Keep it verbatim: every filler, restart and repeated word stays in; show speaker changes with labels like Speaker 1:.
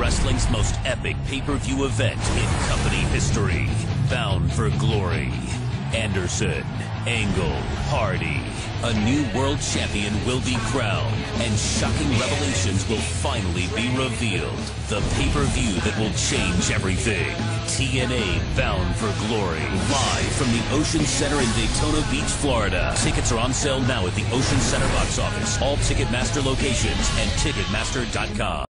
Speaker 1: wrestling's most epic pay-per-view event in company history. Bound for Glory. Anderson, Angle, Hardy. A new world champion will be crowned, and shocking revelations will finally be revealed. The pay-per-view that will change everything. T N A Bound for Glory. Live from the Ocean Center in Daytona Beach, Florida. Tickets are on sale now at the Ocean Center box office, all Ticketmaster locations, and Ticketmaster dot com.